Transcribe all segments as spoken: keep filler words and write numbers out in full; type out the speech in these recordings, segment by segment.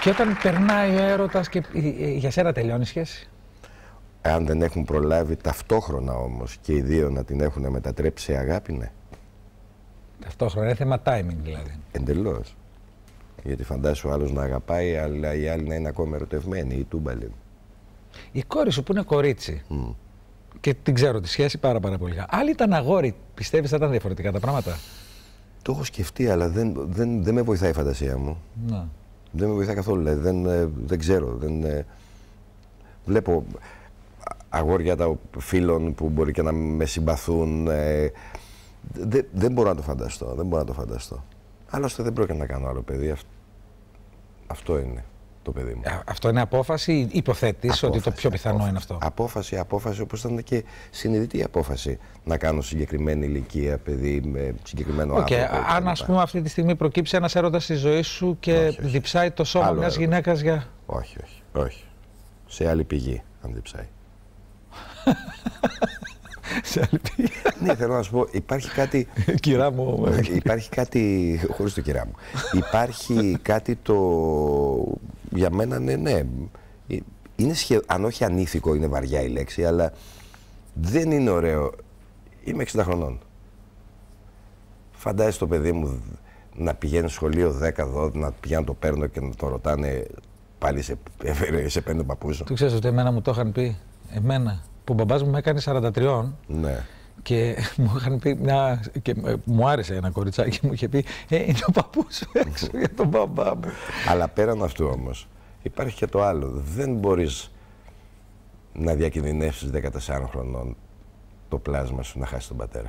Και όταν περνάει ο έρωτας και για σένα τελειώνει η σχέση. Αν δεν έχουν προλάβει ταυτόχρονα όμως και οι δύο να την έχουν μετατρέψει σε αγάπη, ναι. Ταυτόχρονα, είναι θέμα timing δηλαδή. Εντελώς. Γιατί φαντάσου ο άλλος να αγαπάει, αλλά η άλλη να είναι ακόμα ερωτευμένη, η τούμπαλη. Η κόρη σου που είναι κορίτσι, mm. και την ξέρω τη σχέση πάρα, πάρα πολύ. Αν ήταν αγόρι, πιστεύεις θα ήταν διαφορετικά τα πράγματα? Το έχω σκεφτεί, αλλά δεν, δεν, δεν με βοηθάει η φαντασία μου. Να. Δεν με βοηθάει καθόλου, δηλαδή, δεν, δεν ξέρω. Δεν, βλέπω αγόρια τα φίλων που μπορεί και να με συμπαθούν. Ε, δεν, δεν μπορώ να το φανταστώ, δεν μπορώ να το φανταστώ. Άλλωστε δεν πρόκειται να κάνω άλλο παιδί. Αυτό, αυτό είναι το παιδί μου. Α, αυτό είναι απόφαση ή υποθέτεις ότι το πιο πιθανό απόφαση, είναι αυτό? Απόφαση, απόφαση, όπως ήταν και συνειδητή απόφαση να κάνω συγκεκριμένη ηλικία παιδί με συγκεκριμένο okay, άνθρωπο. Αν ας πούμε αυτή τη στιγμή προκύψει ένας έρωτας στη ζωή σου και όχι, όχι. διψάει το σώμα άλλο μιας γυναίκας για... Όχι, όχι, όχι. Σε άλλη πηγή αν διψάει. Σε άλλη πηγή. Ναι, θέλω να σου πω, υπάρχει κάτι... Κυρά μου... Υπάρχει κάτι... Χωρίς το κυρά μου. Υπάρχει κάτι το... Για μένα, ναι, ναι. Είναι σχεδόν... Αν όχι ανήθικο, είναι βαριά η λέξη, αλλά δεν είναι ωραίο. Είμαι εξήντα χρονών. Φαντάζεσαι το παιδί μου να πηγαίνει σχολείο δέκα δώδεκα, να πηγαίνει να το παίρνω και να το ρωτάνε πάλι σε, σε παίρνει ο παππούς. Του ξέρεις ότι εμένα μου το είχαν πει, εμένα, που ο μπαμπάς μου με έκανε σαράντα τρία. Ναι. Και μου είχαν πει μια. Και μου άρεσε ένα κοριτσάκι, μου είχε πει ε, είναι ο παππούς σου έξω για τον μπαμπά μου. Αλλά πέραν αυτού όμως, υπάρχει και το άλλο. Δεν μπορείς να διακινδυνεύσεις δεκατεσσάρων χρονών το πλάσμα σου να χάσει τον πατέρα.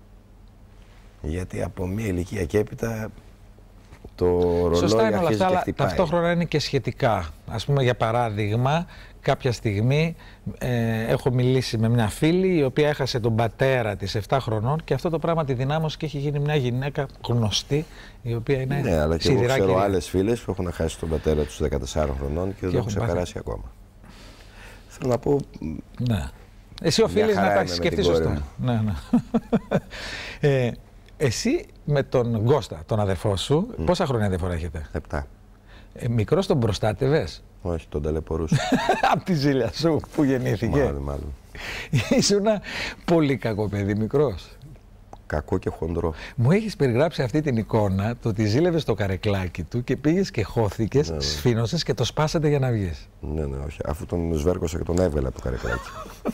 Γιατί από μια ηλικία και έπειτα το ρολόι σωστά είναι όλα αυτά, αλλά χτυπάει. Ταυτόχρονα είναι και σχετικά. Ας πούμε, για παράδειγμα, κάποια στιγμή ε, έχω μιλήσει με μια φίλη η οποία έχασε τον πατέρα της επτά χρονών και αυτό το πράγμα τη δυνάμωσε και έχει γίνει μια γυναίκα γνωστή η οποία είναι ναι, αλλά και εγώ ξέρω άλλες φίλες που έχουν χάσει τον πατέρα τους δεκατεσσάρων χρονών και, και δεν το έχουν ξεπεράσει πάθει. Ακόμα. Θέλω να πω... Ναι. Εσύ οφείλεις να τα έχεις σκεφτεί σωστά. Ναι, ναι. ε, εσύ με τον Κώστα, τον αδερφό σου, mm. πόσα χρόνια διαφορά έχετε? Επτά. Ε, μικρός τον προστάτευες? Όχι, τον ταλαιπωρούσα. Απ' τη ζήλια σου που γεννήθηκε. Μάλλον, μάλλον. Ήσουνα πολύ κακό παιδί, μικρός. Κακό και χοντρό. Μου έχεις περιγράψει αυτή την εικόνα, το ότι ζήλευες το καρεκλάκι του και πήγες και χώθηκες, ναι, σφήνωσες και το σπάσατε για να βγεις. Ναι, ναι, όχι. Αφού τον σβέρκωσα και τον έβγαλα από το καρεκλάκι.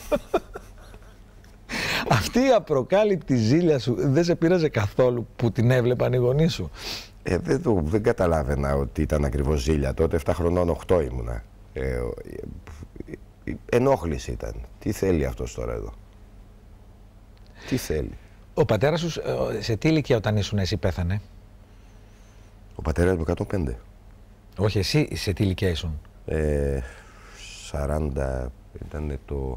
Αυτή η απροκάλυπτη ζήλια σου δεν σε πείραζε καθόλου που την έβλεπαν οι γονείς σου? Ε, δεν, το, δεν καταλάβαινα ότι ήταν ακριβώς ζήλια. Τότε επτά χρονών, οκτώ ήμουνα. Ε, ε, ε, ενόχληση ήταν. Τι θέλει αυτός τώρα εδώ? Τι θέλει? Ο πατέρας σου σε τι ηλικία όταν ήσουν εσύ πέθανε? Ο πατέρας μου εκατόν πέντε. Όχι, εσύ σε τι ηλικία ήσουν? Ε, σαράντα ήταν το...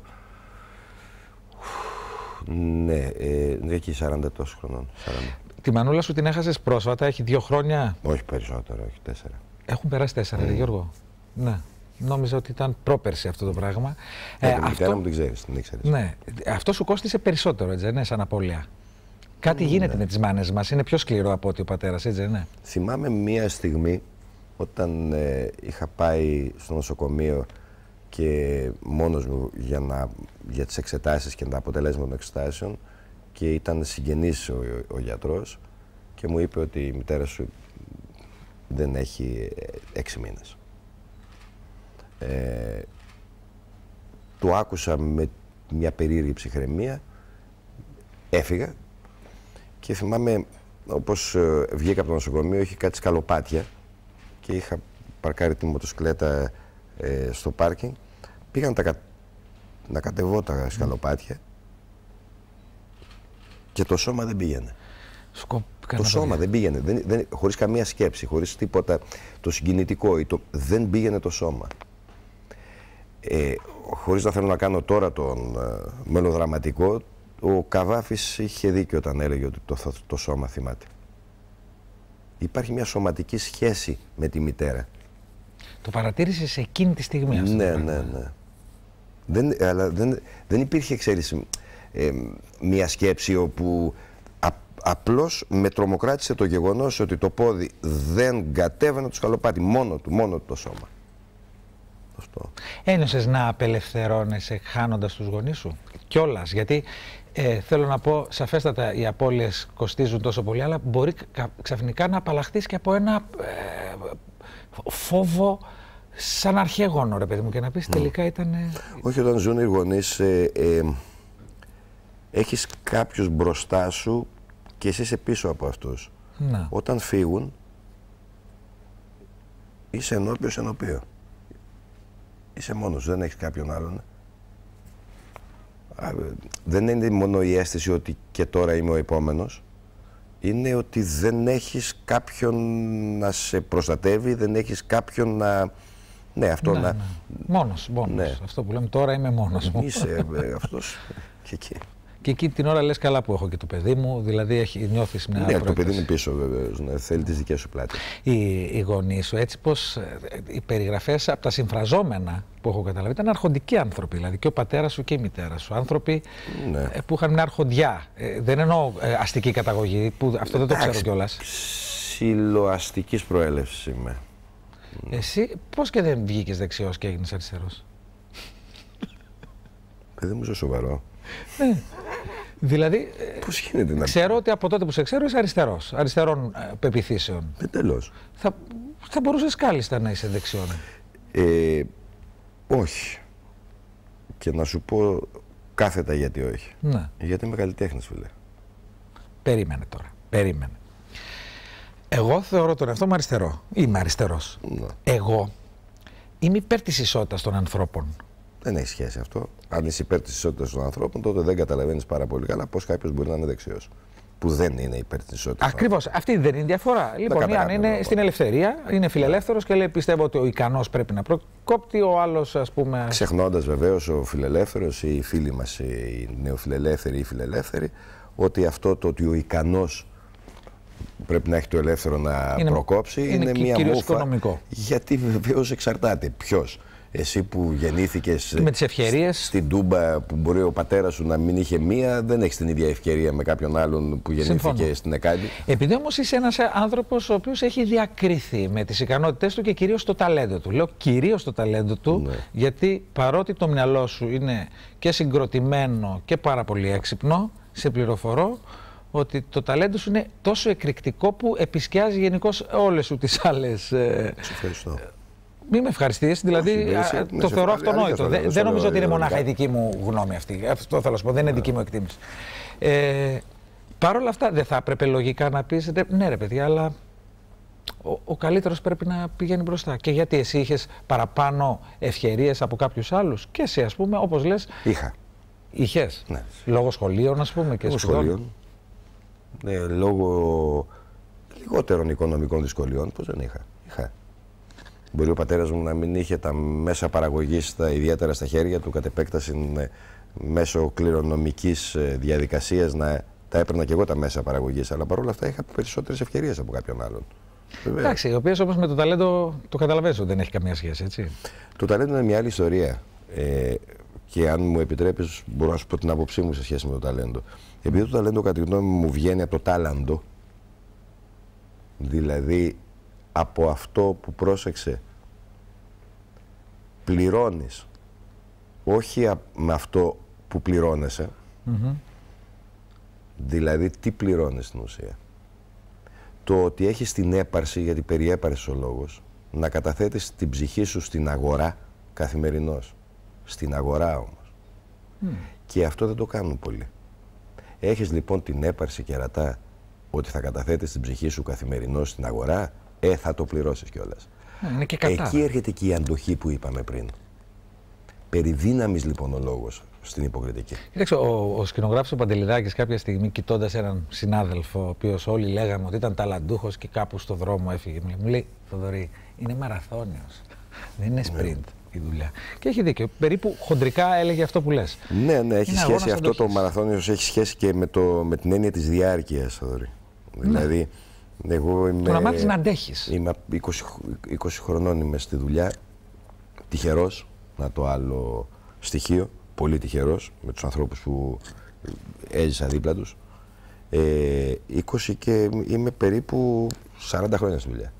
Ναι, ε, εκεί σαράντα τόσο χρονών. σαράντα. Τη μανούλα σου την έχασες πρόσφατα, έχει δύο χρόνια? Όχι περισσότερο, όχι τέσσερα. Έχουν περάσει τέσσερα, mm. Γιώργο. Ναι. Νόμιζα ότι ήταν πρόπερση αυτό το πράγμα. Ε, ε, αυτό... μου την ξέρεις, την ήξερες. Ναι. Αυτό σου κόστισε περισσότερο, έτσι, ναι, σαν απώλεια. Κάτι mm, γίνεται ναι. με τις μάνες μας, είναι πιο σκληρό από ότι ο πατέρας, έτσι, ναι. Θυμάμαι μία στιγμή όταν ε, είχα πάει στο νοσοκομείο και μόνος μου για, να, για τις εξετάσεις και τα αποτελέσματα των εξετάσεων και ήταν συγγενής ο, ο γιατρός και μου είπε ότι η μητέρα σου δεν έχει έξι μήνες. Ε, το άκουσα με μια περίεργη ψυχραιμία, έφυγα και θυμάμαι όπως βγήκα από το νοσοκομείο είχε κάτι σκαλοπάτια και είχα παρκάρει τη μοτοσυκλέτα ε, στο πάρκινγκ. Πήγαν τα, να κατεβώ τα σκαλοπάτια και το σώμα δεν πήγαινε. Σκοπ... Το σώμα δεν πήγαινε, δεν, δεν, χωρίς καμία σκέψη, χωρίς τίποτα το συγκινητικό, το, δεν πήγαινε το σώμα. Ε, χωρίς να θέλω να κάνω τώρα τον ε, μελοδραματικό, ο Καβάφης είχε δίκιο όταν έλεγε ότι το, το σώμα θυμάται. Υπάρχει μια σωματική σχέση με τη μητέρα. Το παρατήρησες εκείνη τη στιγμή αυτό? Ναι, ναι, ναι. Δεν, αλλά δεν, δεν υπήρχε, ξέρεις, ε, μια σκέψη όπου α, απλώς με τρομοκράτησε το γεγονός ότι το πόδι δεν κατέβαινε το σκαλοπάτι, μόνο του, μόνο του το σώμα. Αυτό. Ένιωσες να απελευθερώνεσαι χάνοντας τους γονείς σου? Κιόλας, γιατί ε, θέλω να πω, σαφέστατα οι απώλειες κοστίζουν τόσο πολύ, αλλά μπορεί ξαφνικά να απαλλαχθείς και από ένα ε, φόβο σαν αρχαίγωνο, ρε παιδί μου, και να πεις τελικά ήταν... Όχι, όταν ζουν οι γονείς, ε, ε, έχεις κάποιους μπροστά σου και εσύ είσαι πίσω από αυτούς. Να. Όταν φύγουν, είσαι ενώπιος ενωπίο. Είσαι μόνος, δεν έχεις κάποιον άλλον. Δεν είναι μόνο η αίσθηση ότι και τώρα είμαι ο επόμενος. Είναι ότι δεν έχεις κάποιον να σε προστατεύει, δεν έχεις κάποιον να... Ναι, αυτό ναι, να... Ναι. Μόνος, μόνος. Ναι. Αυτό που λέμε τώρα είμαι μόνος μου. Είσαι ε, αυτός και εκεί. Και εκεί την ώρα λες καλά που έχω και το παιδί μου, δηλαδή έχει, νιώθεις μια... Ναι, το παιδί είναι πίσω βεβαίως, ναι, θέλει τις δικές σου πλάτες. Οι, οι γονείς σου, έτσι πως οι περιγραφές από τα συμφραζόμενα που έχω καταλάβει ήταν αρχοντικοί άνθρωποι, δηλαδή και ο πατέρας σου και η μητέρα σου, άνθρωποι ναι. που είχαν μια αρχοντιά. Ε, δεν εννοώ ε, αστική καταγωγή, που αυτό δεν το ξέρω κιόλας. Ψιλοαστικής προέλευσης είμαι. Εσύ πώς και δεν βγήκες δεξιός και έγινες αριστερός? Παιδί μου, είσαι σοβαρό. Ναι. Δηλαδή, πώς γίνεται να... ξέρω ότι από τότε που σε ξέρω είσαι αριστερός, αριστερών ε, πεποιθήσεων. Εντελώς. Θα, θα μπορούσες κάλλιστα να είσαι δεξιόν. Ε, όχι. Και να σου πω κάθετα γιατί όχι. Ναι. Γιατί είμαι καλλιτέχνης, φίλε. Περίμενε τώρα. Περίμενε. Εγώ θεωρώ τον εαυτό μου αριστερό. Είμαι αριστερός. Ναι. Εγώ είμαι υπέρ της ισότητας των ανθρώπων. Δεν έχει σχέση αυτό. Αν είσαι υπέρ της ισότητας των ανθρώπων, τότε δεν καταλαβαίνεις πάρα πολύ καλά πώς κάποιος μπορεί να είναι δεξιός. Που δεν είναι υπέρ της ισότητας. Ακριβώς. Αυτή δεν είναι η διαφορά. Λοιπόν, αν είναι λοιπόν. στην ελευθερία, είναι φιλελεύθερος και λέει πιστεύω ότι ο ικανός πρέπει να προκόπτει, ο άλλος ας πούμε. Ξεχνώντας βεβαίως ο φιλελεύθερος ή οι φίλοι μας, οι νεοφιλελεύθεροι ή οι φιλελεύθεροι, ότι αυτό το ότι ο ικανός πρέπει να έχει το ελεύθερο να είναι, προκόψει είναι, είναι μία μούφα. Οικονομικό. Γιατί βεβαίως εξαρτάται ποιος. Εσύ που γεννήθηκες με τις ευκαιρίες. Στην Τούμπα που μπορεί ο πατέρας σου να μην είχε μία, δεν έχεις την ίδια ευκαιρία με κάποιον άλλον που γεννήθηκε Συμφωνώ. στην Εκάλη. Επειδή όμως είσαι ένας άνθρωπος ο οποίος έχει διακριθεί με τις ικανότητές του και κυρίως το ταλέντο του. Λέω κυρίως το ταλέντο του, ναι. γιατί παρότι το μυαλό σου είναι και συγκροτημένο και πάρα πολύ έξυπνο, σε πληροφορώ ότι το ταλέντο σου είναι τόσο εκρηκτικό που επισκιάζει γενικώς όλες σου τις άλλες... Σε ευχαριστώ. Μην με ευχαριστείς, δηλαδή Όχι, α, είσαι, το θεωρώ αυτονόητο. Δεν, δεν νομίζω ότι είναι μονάχα δηλαδή. η δική μου γνώμη αυτή. Αυτό θέλω να σου πω, δεν είναι δική μου εκτίμηση. Ε, Παρ' όλα αυτά, δεν θα έπρεπε λογικά να πεις ναι, ρε παιδιά, αλλά ο, ο καλύτερος πρέπει να πηγαίνει μπροστά. Και γιατί εσύ είχες παραπάνω ευκαιρίες από κάποιους άλλους, και εσύ, ας πούμε, όπως λες. Είχα. Είχες. Ναι. Λόγω σχολείων, ας πούμε, και λόγω σχολείων. Ναι, λόγω λιγότερων οικονομικών δυσκολιών, πώς δεν είχα. Είχα. Μπορεί ο πατέρας μου να μην είχε τα μέσα παραγωγής τα ιδιαίτερα στα χέρια του, κατ' επέκταση μέσω κληρονομικής διαδικασίας να τα έπαιρνα και εγώ τα μέσα παραγωγής, αλλά παρόλα αυτά είχα περισσότερες ευκαιρίες από κάποιον άλλον. Εντάξει, οι οποίες όμως με το ταλέντο το καταλαβαίνεις ότι δεν έχει καμία σχέση, έτσι. Το ταλέντο είναι μια άλλη ιστορία. Ε, και αν μου επιτρέπεις, μπορώ να σου πω την άποψή μου σε σχέση με το ταλέντο. Επειδή το ταλέντο, κατά τη γνώμη μου, βγαίνει από το τάλαντο, δηλαδή από αυτό που, πρόσεξε, πληρώνεις, όχι με αυτό που πληρώνεσαι, mm-hmm. δηλαδή τι πληρώνεις στην ουσία. Το ότι έχεις την έπαρση, γιατί περί έπαρσης ο λόγος, να καταθέτεις την ψυχή σου στην αγορά καθημερινώς. Στην αγορά όμως. Mm. Και αυτό δεν το κάνουν πολλοί. Έχεις λοιπόν την έπαρση, κερατά, ότι θα καταθέτεις την ψυχή σου καθημερινώς στην αγορά, ε, θα το πληρώσεις κιόλας. Είναι και κατά. Εκεί έρχεται και η αντοχή που είπαμε πριν. Περί δύναμης λοιπόν ο λόγος στην υποκριτική. Κοίταξε, ο, ο σκηνογράφος ο Παντελιδάκης κάποια στιγμή, κοιτώντας έναν συνάδελφο, ο οποίος όλοι λέγαμε ότι ήταν ταλαντούχος και κάπου στο δρόμο έφυγε, μου λέει, Θοδωρή, είναι μαραθώνιος, δεν είναι sprint. Η δουλειά. Και έχει δίκιο. Περίπου χοντρικά έλεγε αυτό που λες. Ναι, ναι, έχει είναι σχέση αυτό το μαραθώνιος, έχει σχέση και με, το, με την έννοια της διάρκειας, Θοδωρή. Ναι. Δηλαδή, εγώ είμαι. Το να μάθεις να αντέχεις. Είμαι είκοσι, είκοσι χρονών, είμαι στη δουλειά. Τυχερός, να το άλλο στοιχείο. Πολύ τυχερός με τους ανθρώπους που έζησα δίπλα τους. Ε, είκοσι και είμαι περίπου σαράντα χρόνια στη δουλειά.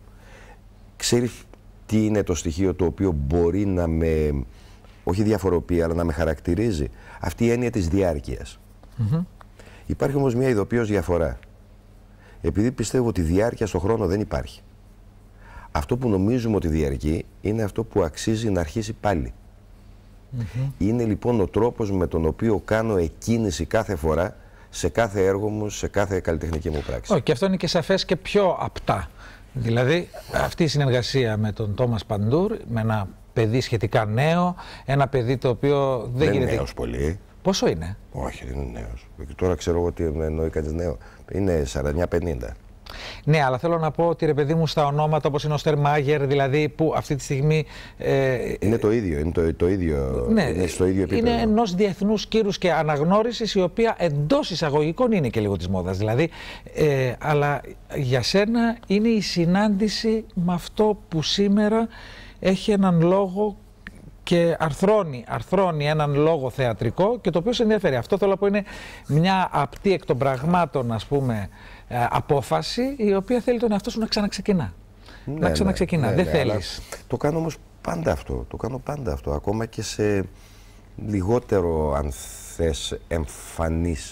Ξέρεις τι είναι το στοιχείο το οποίο μπορεί να με, όχι διαφοροποιεί, αλλά να με χαρακτηρίζει? Αυτή η έννοια της διάρκειας. Mm-hmm. Υπάρχει όμως μια ειδοποιώς διαφορά. Επειδή πιστεύω ότι διάρκεια στον χρόνο δεν υπάρχει. Αυτό που νομίζουμε ότι διαρκεί είναι αυτό που αξίζει να αρχίσει πάλι. Mm-hmm. Είναι λοιπόν ο τρόπος με τον οποίο κάνω εκκίνηση κάθε φορά σε κάθε έργο μου, σε κάθε καλλιτεχνική μου πράξη. Oh, και αυτό είναι και σαφές και πιο απτά. Δηλαδή αυτή η συνεργασία με τον Τόμας Παντούρ, με ένα παιδί σχετικά νέο, ένα παιδί το οποίο δεν, δεν γίνεται... είναι νέος πολύ. Πόσο είναι? Όχι, δεν είναι νέος. Και τώρα ξέρω εγώ τι εννοεί κανείς νέο. Είναι σαράντα εννιά πενήντα. Ναι, αλλά θέλω να πω ότι ρε παιδί μου στα ονόματα όπως είναι ο Στερμάγερ, δηλαδή που αυτή τη στιγμή... Ε, είναι το ίδιο, είναι το, το ίδιο, ναι, είναι στο ίδιο επίπεδο. Είναι ενός διεθνούς κύρους και αναγνώρισης, η οποία εντός εισαγωγικών είναι και λίγο της μόδας. Δηλαδή, ε, αλλά για σένα είναι η συνάντηση με αυτό που σήμερα έχει έναν λόγο και αρθρώνει, αρθρώνει έναν λόγο θεατρικό και το οποίο σε ενδιαφέρει. Αυτό θέλω να πω είναι μια απτή εκ των πραγμάτων, ας πούμε, απόφαση, η οποία θέλει τον εαυτό σου να ξαναξεκινά. Ναι, να ξαναξεκινά. Ναι, ναι, δεν ναι, θέλεις. Το κάνω όμως πάντα αυτό. Το κάνω πάντα αυτό. Ακόμα και σε λιγότερο, αν θες, εμφανείς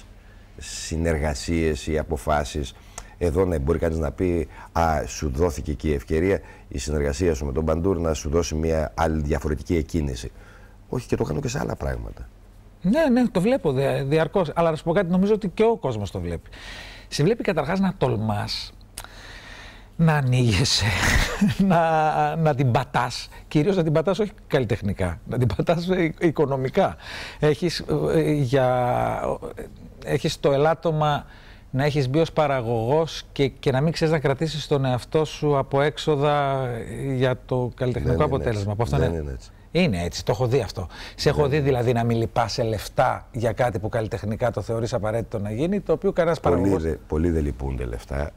συνεργασίες ή αποφάσεις. Εδώ ναι, μπορεί κανείς να πει, α, σου δόθηκε και η ευκαιρία η συνεργασία σου με τον Παντούρ να σου δώσει μια άλλη διαφορετική εκκίνηση. Όχι, και το κάνω και σε άλλα πράγματα. Ναι, ναι, το βλέπω διαρκώς. Αλλά να σου πω κάτι, νομίζω ότι και ο κόσμος το βλέπει. Σε βλέπει καταρχάς να τολμάς, να ανοίγεσαι, να, να την πατάς. Κυρίως να την πατάς όχι καλλιτεχνικά, να την πατάς οικονομικά. Έχεις, για, έχεις το ελάττωμα να έχεις μπει ως παραγωγός και, και να μην ξέρεις να κρατήσεις τον εαυτό σου από έξοδα για το καλλιτεχνικό δεν αποτέλεσμα. Από αυτό δεν είναι... είναι έτσι. Είναι έτσι, το έχω δει αυτό. Σε έχω δει δηλαδή να μην λυπάσαι λεφτά για κάτι που καλλιτεχνικά το θεωρείς απαραίτητο να γίνει, το οποίο κανένας παραγωγός... Πολλοί, πολλοί δεν λυπούνται λεφτά.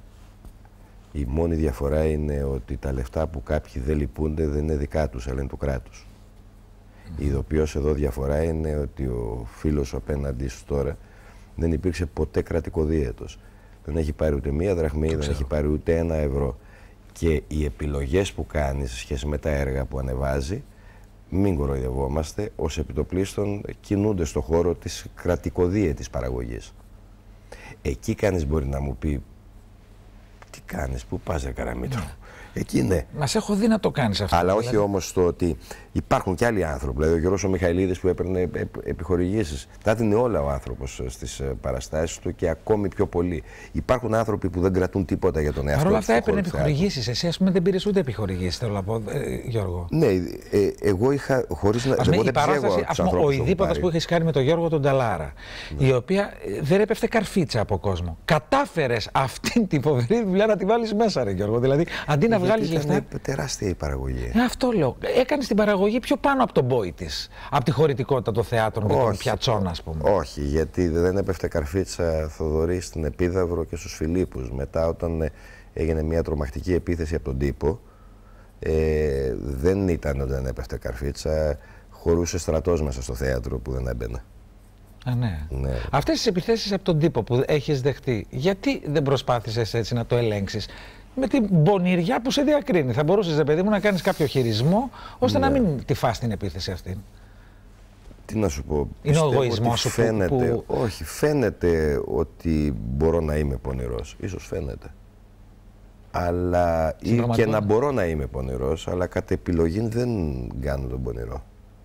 Η μόνη διαφορά είναι ότι τα λεφτά που κάποιοι δεν λυπούνται δεν είναι δικά τους, αλλά είναι του κράτους. Mm. Η ειδοποιώς εδώ διαφορά είναι ότι ο φίλος απέναντί σου τώρα δεν υπήρξε ποτέ κρατικοδίαιτος. Δεν έχει πάρει ούτε μία δραχμή, δεν ξέρω. Έχει πάρει ούτε ένα ευρώ. Και οι επιλογές που κάνει σε σχέση με τα έργα που ανεβάζει, μην κοροϊδευόμαστε, ως επιτοπλίστων κινούνται στο χώρο της κρατικοδίαιτης παραγωγής. Εκεί κανείς μπορεί να μου πει, τι κάνεις, πού πας ρε Καραμήτρο. Ναι. Εκεί ναι. Μα σε έχω δει να το κάνεις αυτό. Αλλά δηλαδή. όχι όμως το ότι υπάρχουν και άλλοι άνθρωποι. Δηλαδή ο Γιώργος ο Μιχαηλίδης που έπαιρνε επιχορηγήσεις. Τα έδινε όλα ο άνθρωπος στις παραστάσεις του και ακόμη πιο πολύ. Υπάρχουν άνθρωποι που δεν κρατούν τίποτα για τον εαυτό τους. Παρ' όλα αυτά έπαιρνε επιχορηγήσεις. Εσύ, ας πούμε, δεν πήρες ούτε επιχορηγήσεις, θέλω να πω, ε, Γιώργο. Ναι, ε, εγώ είχα χωρίς να. Ας πούμε, η παράσταση, ας πούμε, ο ειδήποτας που είχες κάνει με τον Γιώργο τον Ταλάρα, ναι. η οποία δεν έπεφτε καρφίτσα από κόσμο. Κατάφερες αυτή την φοβερή δουλειά να τη βάλεις μέσα, ρε Γιώργο. Δηλαδή, αντί να βγάλεις λεφτά. Είναι τεράστια η παραγωγή. Ε, αυτό λέω. Έκανες την παραγωγή πιο πάνω από τον πόη της. Από τη χωρητικότητα των θεάτρων και των πιατσών, ας πούμε. Όχι, γιατί δεν έπεφτε καρφίτσα Θοδωρή στην Επίδαυρο και στους Φιλίππους. Μετά, όταν έγινε μια τρομακτική επίθεση από τον τύπο, ε, δεν ήταν ότι δεν έπεφτε καρφίτσα. Χωρούσε στρατός μέσα στο θέατρο που δεν έμπαινε. Α, ναι. Ναι. Αυτές τις επιθέσεις από τον τύπο που έχεις δεχτεί, γιατί δεν προσπάθησες έτσι να το ελέγξεις? Με την πονηριά που σε διακρίνει. Θα μπορούσες, ρε παιδί μου, να κάνεις κάποιο χειρισμό ώστε ναι. να μην τη φας την επίθεση αυτή. Τι να σου πω. Είναι ο εγωισμός σου φαίνεται, που... Όχι, φαίνεται ότι μπορώ να είμαι πονηρός. Ίσως φαίνεται. Αλλά ή και να μπορώ να είμαι πονηρός, αλλά κατ' επιλογή δεν κάνω τον πονηρό.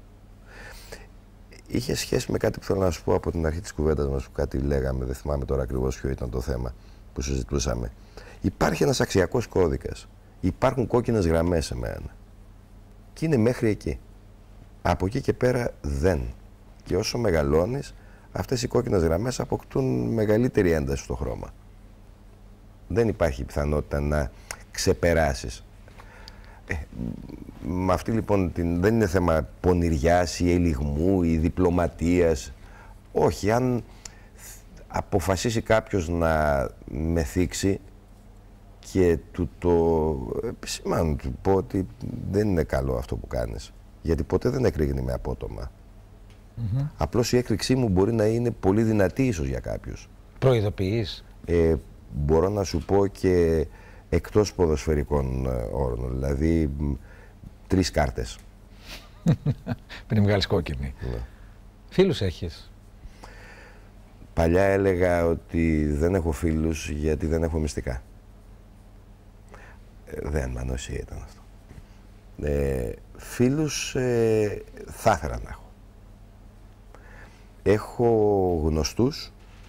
Είχε σχέση με κάτι που θέλω να σου πω από την αρχή της κουβέντας μας, που κάτι λέγαμε, δεν θυμάμαι τώρα ακριβώς ποιο ήταν το θέμα που συζητούσαμε. Υπάρχει ένας αξιακός κώδικας. Υπάρχουν κόκκινες γραμμές σε μένα. Και είναι μέχρι εκεί. Από εκεί και πέρα δεν. Και όσο μεγαλώνεις, αυτές οι κόκκινες γραμμές αποκτούν μεγαλύτερη ένταση στο χρώμα. Δεν υπάρχει πιθανότητα να ξεπεράσεις. Ε, με αυτή λοιπόν την, δεν είναι θέμα πονηριάς ή ελιγμού ή διπλωματίας. Όχι, αν αποφασίσει κάποιος να με θίξει και του το επισημάνω, του πω ότι δεν είναι καλό αυτό που κάνεις. Γιατί ποτέ δεν έκρηγνει με απότομα. Mm-hmm. Απλώς η έκρηξή μου μπορεί να είναι πολύ δυνατή ίσως για κάποιους. Προειδοποιείς? Ε, μπορώ να σου πω και εκτός ποδοσφαιρικών όρων, δηλαδή τρεις κάρτες. Πριν βγάλεις κόκκινη. Ναι. Φίλους έχεις? Παλιά έλεγα ότι δεν έχω φίλους γιατί δεν έχω μυστικά. Ε, δεν, ανοσία ήταν αυτό. Ε, φίλους ε, θα ήθελα να έχω. Έχω γνωστούς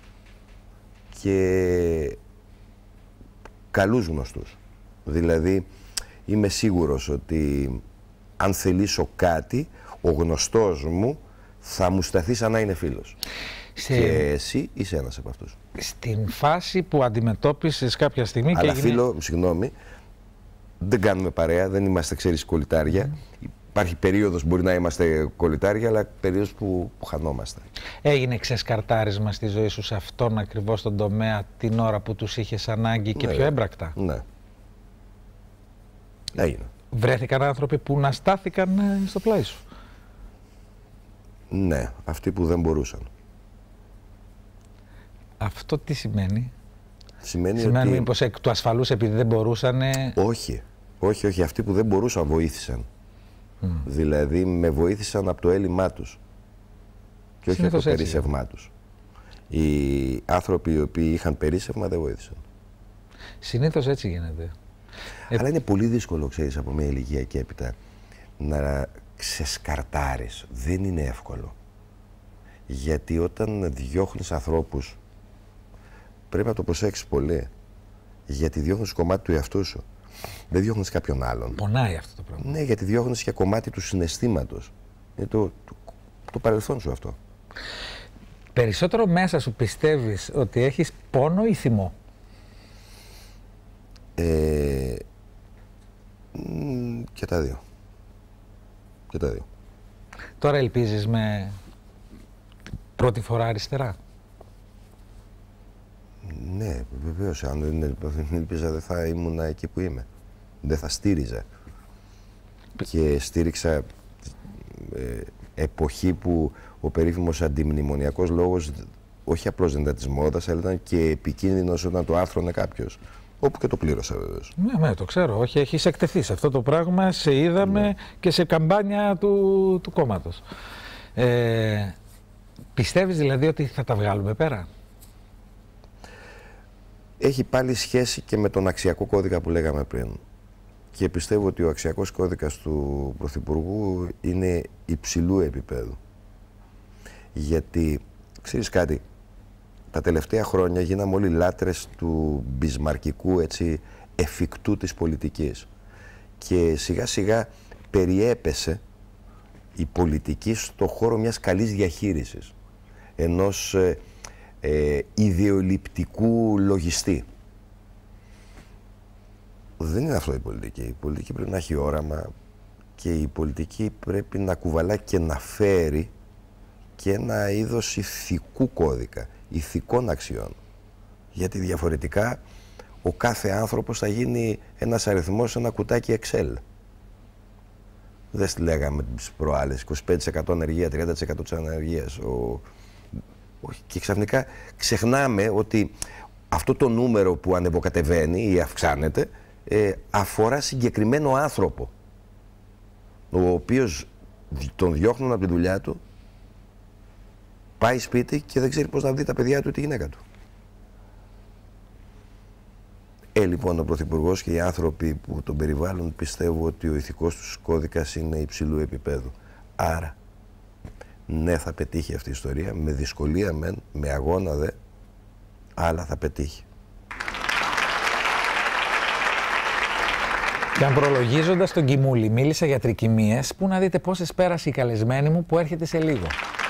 και καλούς γνωστούς. Δηλαδή είμαι σίγουρος ότι αν θελήσω κάτι, ο γνωστός μου θα μου σταθεί σαν να είναι φίλος. Σε... Και εσύ είσαι ένας από αυτούς. Στην φάση που αντιμετώπισες κάποια στιγμή. Αλλά και έγινε... φίλο, συγγνώμη, δεν κάνουμε παρέα, δεν είμαστε, ξέρεις, κολλητάρια. Mm. Υπάρχει περίοδος μπορεί να είμαστε κολλητάρια, αλλά περίοδος που, που χανόμαστε. Έγινε ξεσκαρτάρισμα στη ζωή σου σε αυτόν ακριβώς τον τομέα την ώρα που τους είχες ανάγκη και ναι, πιο έμπρακτα? Ναι. Έγινε. Βρέθηκαν άνθρωποι που να στάθηκαν στο πλάι σου? Ναι, αυτοί που δεν μπορούσαν. Αυτό τι σημαίνει? Σημαίνει, σημαίνει ότι... μήπως εκ του ασφαλούς επειδή δεν μπορούσαν? Όχι, όχι, όχι. Αυτοί που δεν μπορούσαν βοήθησαν. Mm. Δηλαδή με βοήθησαν από το έλλειμμά τους και όχι από το περίσσευμά τους. Οι άνθρωποι οι οποίοι είχαν περίσσευμα δεν βοήθησαν. Συνήθως έτσι γίνεται. Αλλά είναι πολύ δύσκολο, ξέρεις, από μια ηλικία και έπειτα να ξεσκαρτάρεις. Δεν είναι εύκολο. Γιατί όταν διώχνεις ανθρώπους πρέπει να το προσέξεις πολύ. Γιατί διώχνεις κομμάτι του εαυτού σου. Δεν διώχνεις κάποιον άλλον. Πονάει αυτό το πράγμα. Ναι, γιατί διώχνεις και κομμάτι του συναισθήματος. Είναι το, το, το παρελθόν σου αυτό. Περισσότερο μέσα σου πιστεύεις ότι έχεις πόνο ή θυμό? Ε, και τα δύο. Και τα δύο. Τώρα ελπίζεις με πρώτη φορά αριστερά? Ναι, βεβαίως. Αν δεν ελπίζα δεν θα ήμουν εκεί που είμαι. Δεν θα στήριζα. Και στήριξα ε, εποχή που ο περίφημος αντιμνημονιακός λόγος όχι απλώς δεν ήταν της μόδας, αλλά ήταν και επικίνδυνος όταν το άρθρωνε κάποιος. Όπου και το πλήρωσα βεβαίως. Ναι, ναι, το ξέρω. Όχι, έχεις εκτεθεί σε αυτό το πράγμα. Σε είδαμε ναι. και σε καμπάνια του, του κόμματος. Ε, πιστεύεις δηλαδή ότι θα τα βγάλουμε πέρα? Έχει πάλι σχέση και με τον αξιακό κώδικα που λέγαμε πριν. Και πιστεύω ότι ο αξιακός κώδικας του Πρωθυπουργού είναι υψηλού επίπεδου. Γιατί, ξέρεις κάτι, τα τελευταία χρόνια γίναμε όλοι λάτρες του μπισμαρκικού, έτσι, εφικτού της πολιτικής. Και σιγά σιγά περιέπεσε η πολιτική στο χώρο μιας καλής διαχείρισης. Ενός ε, ε, ιδεολειπτικού λογιστή. Δεν είναι αυτό η πολιτική. Η πολιτική πρέπει να έχει όραμα και η πολιτική πρέπει να κουβαλά και να φέρει και ένα είδος ηθικού κώδικα, ηθικών αξιών. Γιατί διαφορετικά ο κάθε άνθρωπος θα γίνει ένας αριθμός, ένα κουτάκι Excel. Δεν στη λέγαμε τις προάλλες, είκοσι πέντε τοις εκατό ανεργία, τριάντα τοις εκατό της ανεργίας. Ο... Και ξαφνικά ξεχνάμε ότι αυτό το νούμερο που ανεβοκατεβαίνει ή αυξάνεται ε, αφορά συγκεκριμένο άνθρωπο, ο οποίος τον διώχνουν από τη δουλειά του, πάει σπίτι και δεν ξέρει πώς να δει τα παιδιά του ή τη γυναίκα του. Ε, λοιπόν, ο Πρωθυπουργός και οι άνθρωποι που τον περιβάλλουν πιστεύω ότι ο ηθικός τους κώδικας είναι υψηλού επίπεδου. Άρα, ναι, θα πετύχει αυτή η ιστορία, με δυσκολία μεν, με αγώνα δε, αλλά θα πετύχει. Και αν προλογίζοντας τον Κιμούλη μίλησα για τρικυμίες, πού να δείτε πόσες πέρασε η καλεσμένη μου που έρχεται σε λίγο.